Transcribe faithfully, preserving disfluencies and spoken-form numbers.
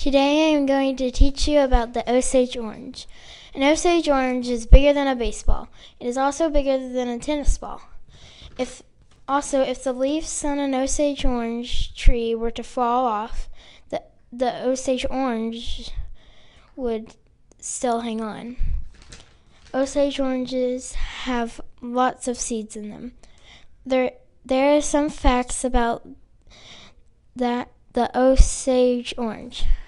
Today I am going to teach you about the Osage orange. An Osage orange is bigger than a baseball. It is also bigger than a tennis ball. If also, if the leaves on an Osage orange tree were to fall off, the the Osage orange would still hang on. Osage oranges have lots of seeds in them. There there are some facts about that the Osage orange.